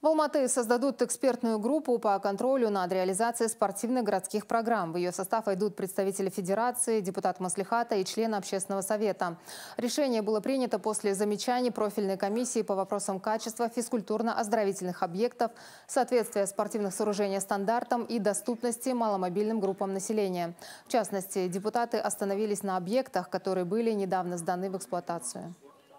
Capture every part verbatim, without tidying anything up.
В Алматы создадут экспертную группу по контролю над реализацией спортивных городских программ. В ее состав войдут представители федерации, депутат Маслихата и члены общественного совета. Решение было принято после замечаний профильной комиссии по вопросам качества физкультурно-оздоровительных объектов, соответствия спортивных сооружений стандартам и доступности маломобильным группам населения. В частности, депутаты остановились на объектах, которые были недавно сданы в эксплуатацию.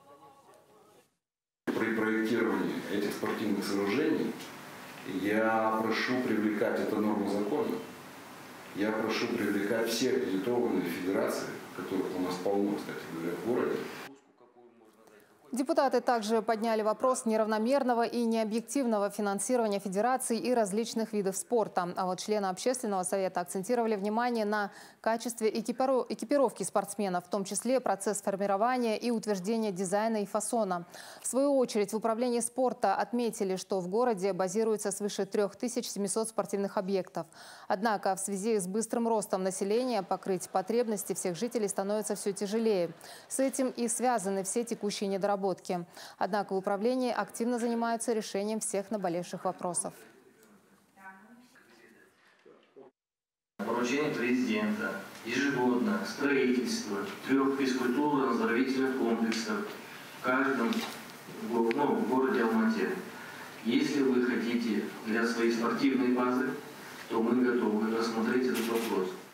При проектировании этих спортивных сооружений я прошу привлекать, это норма закона, я прошу привлекать все аккредитованные федерации, которых у нас полно, кстати говоря, в городе. Депутаты также подняли вопрос неравномерного и необъективного финансирования федераций и различных видов спорта. А вот члены общественного совета акцентировали внимание на качестве экипировки спортсменов, в том числе процесс формирования и утверждения дизайна и фасона. В свою очередь в управлении спорта отметили, что в городе базируется свыше трёх тысяч семисот спортивных объектов. Однако в связи с быстрым ростом населения покрыть потребности всех жителей становится все тяжелее. С этим и связаны все текущие недоработки. Однако в управлении активно занимаются решением всех наболевших вопросов. Поручение президента ежегодно строительство трех физкультурно-оздоровительных комплексов в каждом ну, в городе Алмате. Если вы хотите для своей спортивной базы, то мы готовы рассмотреть этот вопрос.